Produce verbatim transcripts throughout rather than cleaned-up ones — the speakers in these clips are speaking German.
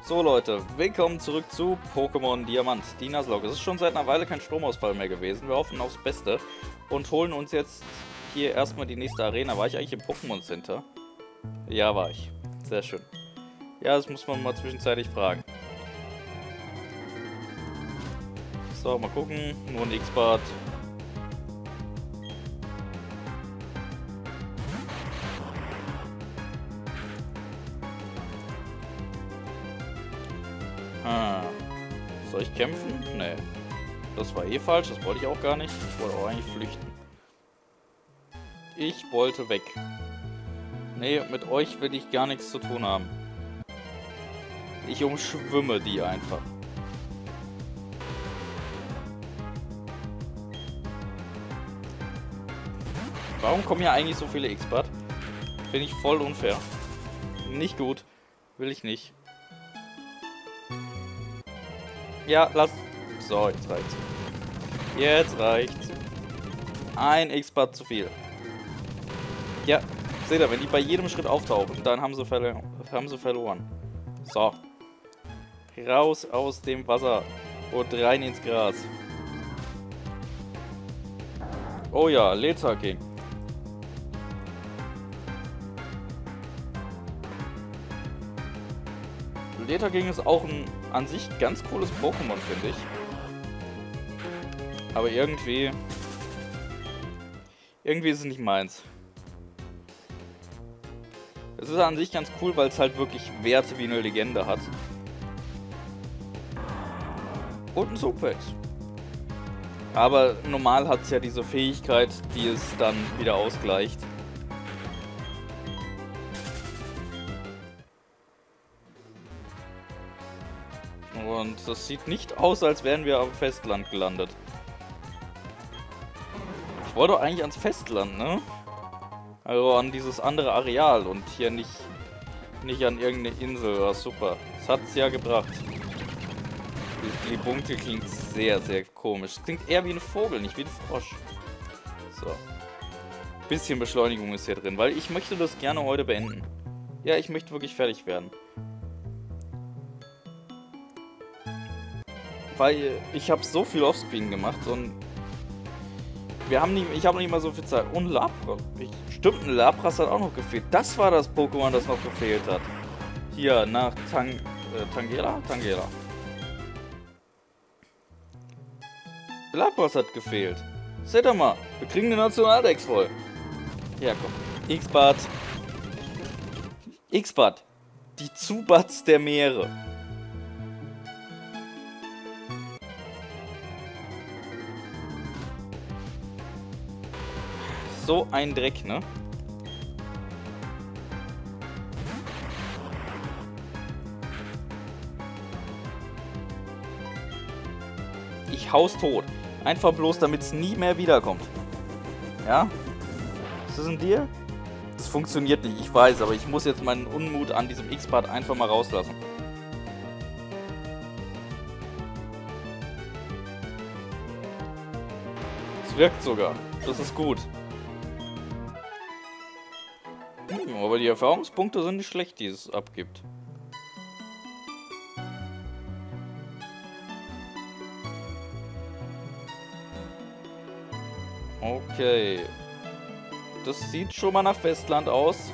So Leute, willkommen zurück zu Pokémon Diamant, die Nuzlocke. Es ist schon seit einer Weile kein Stromausfall mehr gewesen. Wir hoffen aufs Beste und holen uns jetzt hier erstmal die nächste Arena. War ich eigentlich im Pokémon Center? Ja, war ich. Sehr schön. Ja, das muss man mal zwischenzeitlich fragen. So, mal gucken. Nur ein X-Bart. Ah. Soll ich kämpfen? Nee. Das war eh falsch, das wollte ich auch gar nicht. Ich wollte auch eigentlich flüchten. Ich wollte weg. Nee, mit euch will ich gar nichts zu tun haben. Ich umschwimme die einfach. Warum kommen hier eigentlich so viele X-Bart? Finde ich voll unfair. Nicht gut. Will ich nicht. Ja, lass... So, jetzt reicht's. Jetzt reicht's. Ein X-Bart zu viel. Ja, seht ihr, wenn die bei jedem Schritt auftauchen, dann haben sie, verlo haben sie verloren. So. Raus aus dem Wasser und rein ins Gras. Oh ja, Leta King. Leta King ist auch ein an sich ganz cooles Pokémon, finde ich. Aber irgendwie... Irgendwie ist es nicht meins. Es ist an sich ganz cool, weil es halt wirklich Werte wie eine Legende hat. Und ein Suplex. Aber normal hat es ja diese Fähigkeit, die es dann wieder ausgleicht. Und das sieht nicht aus, als wären wir am Festland gelandet. Ich wollte doch eigentlich ans Festland, ne? Also an dieses andere Areal und hier nicht, nicht an irgendeine Insel. Ja, super. Das hat es ja gebracht. Die Bunkel klingt sehr, sehr komisch. Klingt eher wie ein Vogel, nicht wie ein Frosch. So. Bisschen Beschleunigung ist hier drin, weil ich möchte das gerne heute beenden. Ja, ich möchte wirklich fertig werden. Weil ich habe so viel Offscreen gemacht und wir haben nicht, ich habe nicht mal so viel Zeit. Und Lapras. Stimmt, ein Lapras hat auch noch gefehlt. Das war das Pokémon, das noch gefehlt hat. Hier, nach Tang, äh, Tangela? Tangela. Lapras hat gefehlt. Seht ihr mal, wir kriegen den Nationaldex voll. Ja, komm. X-Bart. X-Bart. Die Zubats der Meere. So ein Dreck, ne? Ich hau's tot. Einfach bloß, damit es nie mehr wiederkommt. Ja? Ist das ein Deal? Das funktioniert nicht, ich weiß, aber ich muss jetzt meinen Unmut an diesem X-Bart einfach mal rauslassen. Es wirkt sogar. Das ist gut. Hm, aber die Erfahrungspunkte sind nicht schlecht, die es abgibt. Okay. Das sieht schon mal nach Festland aus.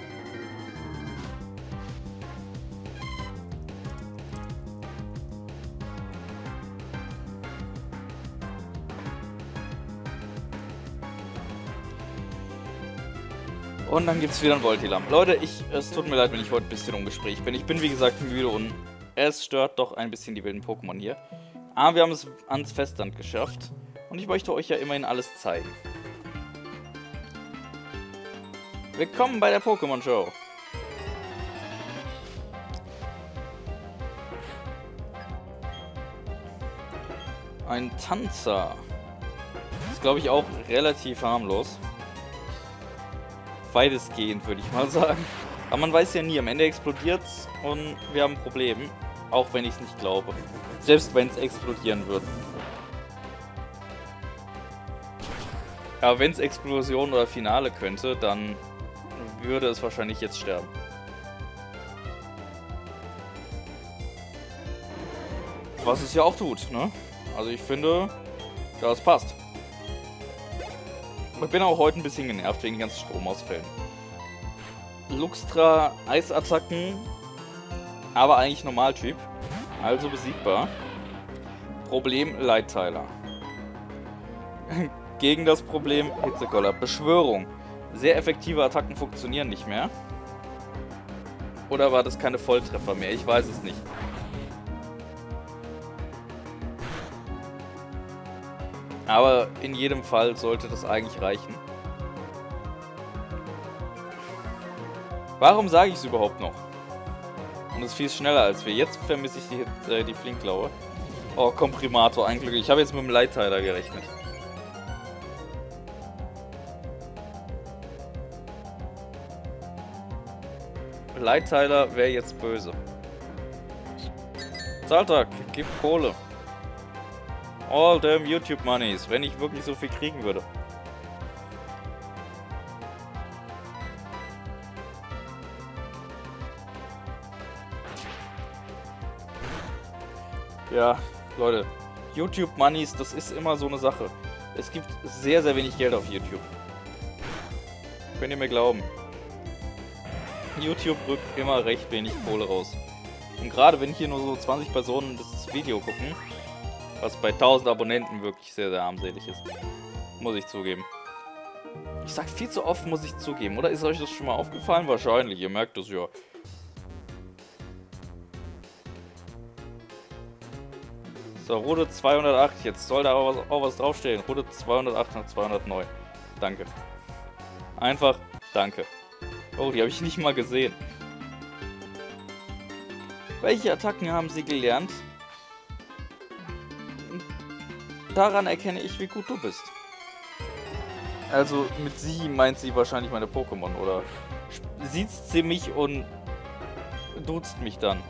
Und dann gibt es wieder ein Voltilam. Leute, ich, es tut mir leid, wenn ich heute ein bisschen ungesprächig bin. Ich bin wie gesagt müde und es stört doch ein bisschen die wilden Pokémon hier. Aber wir haben es ans Festland geschafft. Und ich möchte euch ja immerhin alles zeigen. Willkommen bei der Pokémon Show. Ein Tanzer. Das ist, glaube ich, auch relativ harmlos. Weitestgehend, würde ich mal sagen. Aber man weiß ja nie, am Ende explodiert's und wir haben ein Problem. Auch wenn ich es nicht glaube. Selbst wenn es explodieren würde. Aber wenn es Explosion oder Finale könnte, dann würde es wahrscheinlich jetzt sterben. Was es ja auch tut, ne? Also ich finde, das passt. Ich bin auch heute ein bisschen genervt wegen den ganzen Stromausfällen. Luxtra, Eisattacken, aber eigentlich Normaltyp. Also besiegbar. Problem Lightteiler. Gegen das Problem Hitzekoller. Beschwörung. Sehr effektive Attacken funktionieren nicht mehr. Oder war das keine Volltreffer mehr? Ich weiß es nicht. Aber in jedem Fall sollte das eigentlich reichen. Warum sage ich es überhaupt noch? Und es ist viel schneller als wir. Jetzt vermisse ich die, äh, die Flinkklaue. Oh, Komprimator, ein Glück. Ich habe jetzt mit dem Lightteiler gerechnet. Lightteiler wäre jetzt böse. Zahltag, gib Kohle. All damn YouTube Moneys, wenn ich wirklich so viel kriegen würde. Ja, Leute, YouTube Moneys, das ist immer so eine Sache. Es gibt sehr, sehr wenig Geld auf YouTube. Könnt ihr mir glauben. YouTube rückt immer recht wenig Kohle raus. Und gerade wenn hier nur so zwanzig Personen das Video gucken, was bei tausend Abonnenten wirklich sehr, sehr armselig ist. Muss ich zugeben. Ich sag viel zu oft, muss ich zugeben. Oder ist euch das schon mal aufgefallen? Wahrscheinlich, ihr merkt es ja. So, Route zweihundertacht. Jetzt soll da auch was, auch was draufstehen. Route zweihundertacht nach zweihundert neu. Danke. Einfach danke. Oh, die habe ich nicht mal gesehen. Welche Attacken haben sie gelernt? Daran erkenne ich, wie gut du bist. Also mit sie meint sie wahrscheinlich meine Pokémon, oder sieht sie mich und duzt mich dann.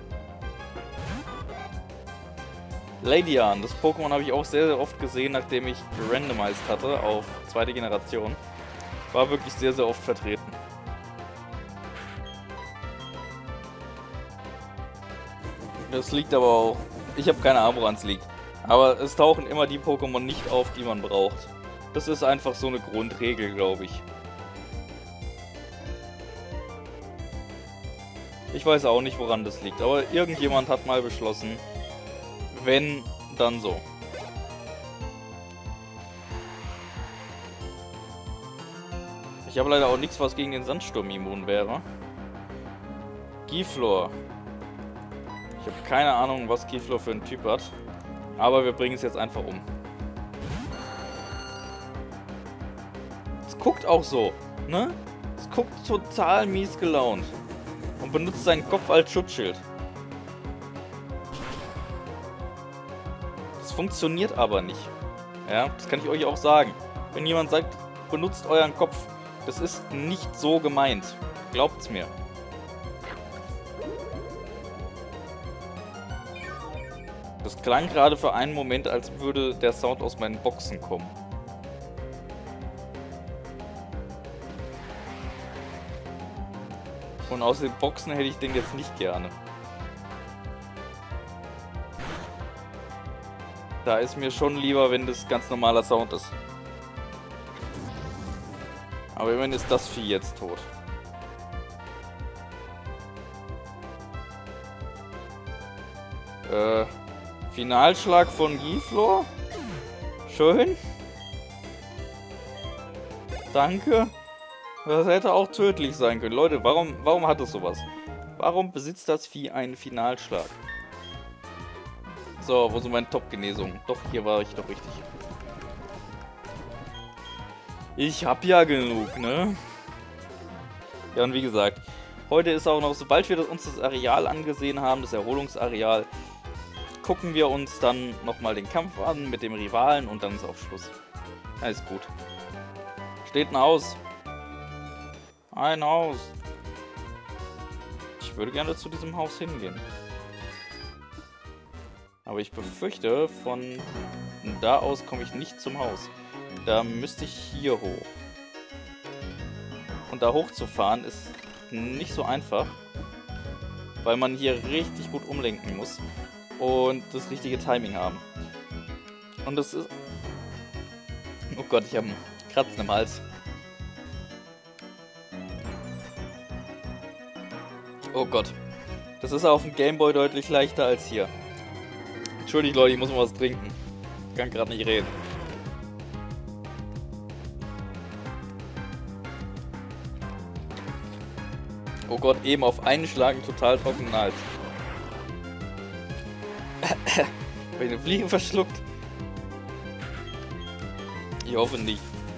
Ladian, das Pokémon habe ich auch sehr, sehr oft gesehen, nachdem ich gerandomized hatte auf zweite Generation. War wirklich sehr, sehr oft vertreten. Das liegt aber auch... Ich habe keine Ahnung, woran es liegt. Aber es tauchen immer die Pokémon nicht auf, die man braucht. Das ist einfach so eine Grundregel, glaube ich. Ich weiß auch nicht, woran das liegt. Aber irgendjemand hat mal beschlossen, wenn, dann so. Ich habe leider auch nichts, was gegen den Sandsturm immun wäre. Giflor. Ich habe keine Ahnung, was Giflor für einen Typ hat. Aber wir bringen es jetzt einfach um. Es guckt auch so, ne? Es guckt total mies gelaunt. Und benutzt seinen Kopf als Schutzschild. Das funktioniert aber nicht. Ja, das kann ich euch auch sagen. Wenn jemand sagt, benutzt euren Kopf, das ist nicht so gemeint. Glaubt's mir. Das klang gerade für einen Moment, als würde der Sound aus meinen Boxen kommen. Und aus den Boxen hätte ich den jetzt nicht gerne. Da ist mir schon lieber, wenn das ganz normaler Sound ist. Aber immerhin ist das Vieh jetzt tot. Äh... Finalschlag von Giflor. Schön. Danke. Das hätte auch tödlich sein können. Leute, warum, warum hat es sowas? Warum besitzt das Vieh einen Finalschlag? So, wo sind meine Top-Genesungen? Doch, hier war ich doch richtig. Ich hab ja genug, ne? Ja, und wie gesagt, heute ist auch noch, sobald wir uns das Areal angesehen haben, das Erholungsareal, gucken wir uns dann nochmal den Kampf an mit dem Rivalen und dann ist auch Schluss. Ja, ist gut. Steht ein Haus. Ein Haus. Ich würde gerne zu diesem Haus hingehen. Aber ich befürchte, von da aus komme ich nicht zum Haus. Da müsste ich hier hoch. Und da hochzufahren ist nicht so einfach, weil man hier richtig gut umlenken muss. und das richtige Timing haben. Und das ist... Oh Gott, ich habe einen Kratzen im Hals. Oh Gott. Das ist auf dem Gameboy deutlich leichter als hier. Entschuldigt Leute, ich muss mal was trinken. Ich kann gerade nicht reden. Oh Gott, eben auf einen Schlag einen total trockenen Hals. Habe ich eine Fliege verschluckt? Ich hoffe nicht.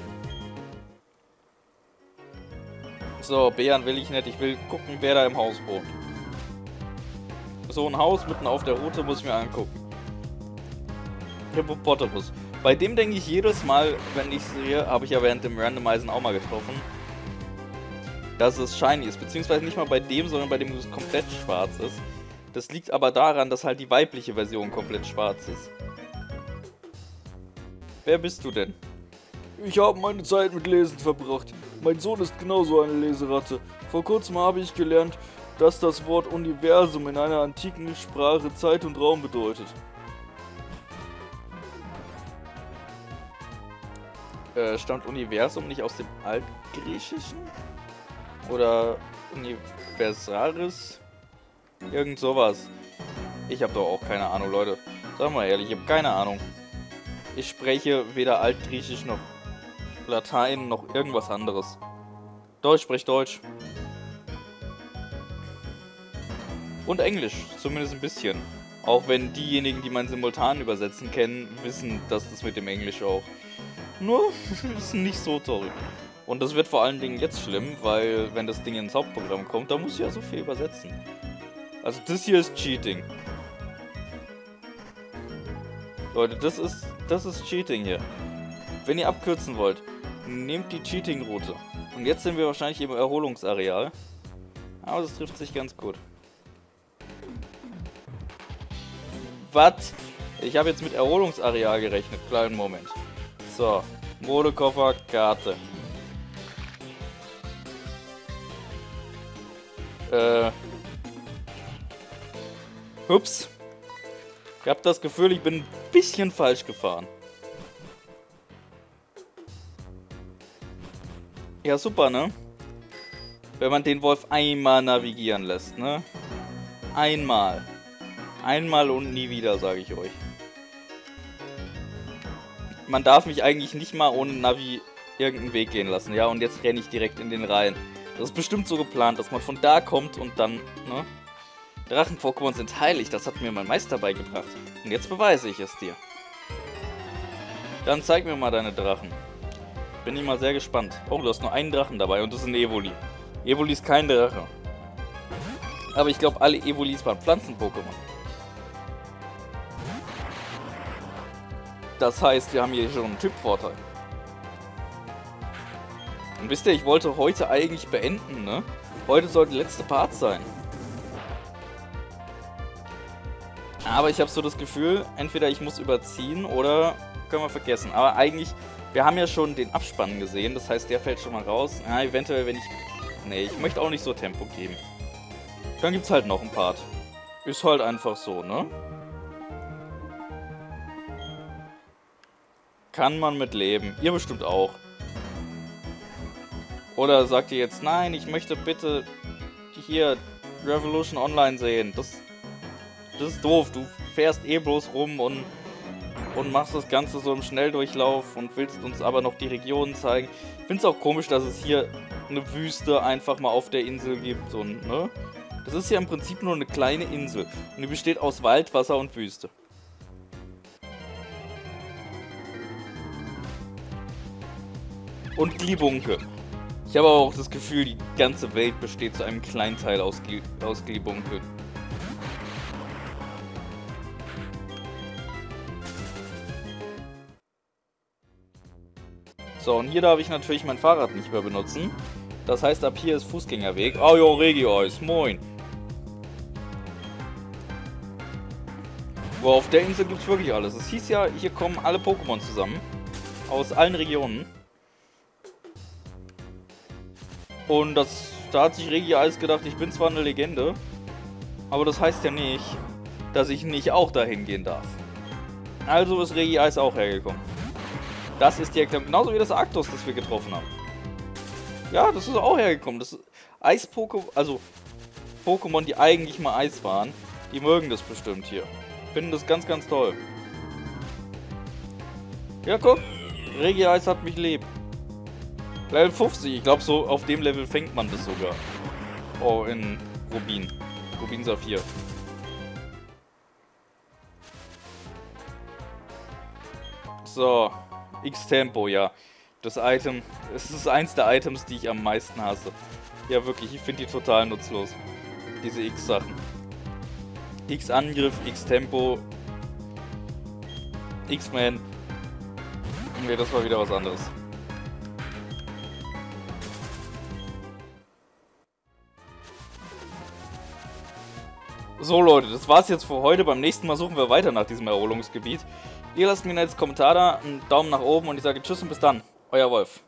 So, Bären will ich nicht. Ich will gucken, wer da im Haus wohnt. So ein Haus mitten auf der Route muss ich mir angucken. Hippopotamus. Bei dem denke ich jedes Mal, wenn ich sehe, habe ich ja während dem Randomizen auch mal getroffen, dass es shiny ist. Beziehungsweise nicht mal bei dem, sondern bei dem es komplett schwarz ist. Das liegt aber daran, dass halt die weibliche Version komplett schwarz ist. Wer bist du denn? Ich habe meine Zeit mit Lesen verbracht. Mein Sohn ist genauso eine Leseratte. Vor kurzem habe ich gelernt, dass das Wort Universum in einer antiken Sprache Zeit und Raum bedeutet. Äh, stammt Universum nicht aus dem Altgriechischen? Oder Universalis? Irgend sowas. Ich habe doch auch keine Ahnung, Leute. Sag mal ehrlich, ich habe keine Ahnung. Ich spreche weder Altgriechisch noch Latein noch irgendwas anderes. Deutsch spricht Deutsch. Und Englisch, zumindest ein bisschen. Auch wenn diejenigen, die mein Simultan übersetzen kennen, wissen, dass das mit dem Englisch auch. Nur, ist nicht so toll. Und das wird vor allen Dingen jetzt schlimm, weil wenn das Ding ins Hauptprogramm kommt, da muss ich ja so viel übersetzen. Also das hier ist Cheating. Leute, das ist, das ist Cheating hier. Wenn ihr abkürzen wollt, nehmt die Cheating-Route. Und jetzt sind wir wahrscheinlich im Erholungsareal. Aber das trifft sich ganz gut. Was? Ich habe jetzt mit Erholungsareal gerechnet. Kleinen Moment. So. Modekoffer, Karte. Äh. Ups. Ich habe das Gefühl, ich bin ein bisschen falsch gefahren. Ja, super, ne? Wenn man den Wolf einmal navigieren lässt, ne? Einmal. Einmal und nie wieder, sage ich euch. Man darf mich eigentlich nicht mal ohne Navi irgendeinen Weg gehen lassen, ja? Und jetzt renne ich direkt in den Reihen. Das ist bestimmt so geplant, dass man von da kommt und dann, ne? Drachen-Pokémon sind heilig, das hat mir mein Meister beigebracht. Und jetzt beweise ich es dir. Dann zeig mir mal deine Drachen. Bin ich mal sehr gespannt. Oh, du hast nur einen Drachen dabei und das ist ein Evoli. Evoli ist kein Drache. Aber ich glaube, alle Evolis waren Pflanzen-Pokémon. Das heißt, wir haben hier schon einen Typvorteil. Und wisst ihr, ich wollte heute eigentlich beenden, ne? Heute sollte der letzte Part sein. Aber ich habe so das Gefühl, entweder ich muss überziehen oder können wir vergessen. Aber eigentlich, wir haben ja schon den Abspann gesehen, das heißt, der fällt schon mal raus. Ja, eventuell, wenn ich... Nee, ich möchte auch nicht so Tempo geben. Dann gibt's halt noch einen Part. Ist halt einfach so, ne? Kann man mit leben. Ihr bestimmt auch. Oder sagt ihr jetzt, nein, ich möchte bitte hier Revolution Online sehen. Das, das ist doof. Du fährst eh bloß rum und, und machst das Ganze so im Schnelldurchlauf und willst uns aber noch die Regionen zeigen. Ich finde es auch komisch, dass es hier eine Wüste einfach mal auf der Insel gibt. Und, ne? Das ist ja im Prinzip nur eine kleine Insel. Und die besteht aus Wald, Wasser und Wüste. Und Glibunke. Ich habe aber auch das Gefühl, die ganze Welt besteht zu einem kleinen Teil aus, Gli aus Glibunke. So, und hier darf ich natürlich mein Fahrrad nicht mehr benutzen. Das heißt, ab hier ist Fußgängerweg. Oh jo, Regio-Eis, moin. Boah, auf der Insel gibt es wirklich alles. Es hieß ja, hier kommen alle Pokémon zusammen. Aus allen Regionen. Und das, da hat sich Regio-Eis gedacht, ich bin zwar eine Legende, aber das heißt ja nicht, dass ich nicht auch dahin gehen darf. Also ist Regice auch hergekommen. Das ist direkt genauso wie das Arctos, das wir getroffen haben. Ja, das ist auch hergekommen. Das Eis-Pokémon, also Pokémon, die eigentlich mal Eis waren, die mögen das bestimmt hier. Finden das ganz, ganz toll. Ja, guck. Regice hat mich lieb. Level fünfzig. Ich glaube, so auf dem Level fängt man das sogar. Oh, in Rubin. Rubin Saphir. So. X-Tempo, ja. Das Item. Es ist eins der Items, die ich am meisten hasse. Ja, wirklich. Ich finde die total nutzlos. Diese X-Sachen. X-Angriff, X-Tempo. X-Man. Ne, das war wieder was anderes. So Leute, das war's jetzt für heute. Beim nächsten Mal suchen wir weiter nach diesem Erholungsgebiet. Ihr lasst mir jetzt einen Kommentar da, einen Daumen nach oben und ich sage Tschüss und bis dann. Euer Wolf.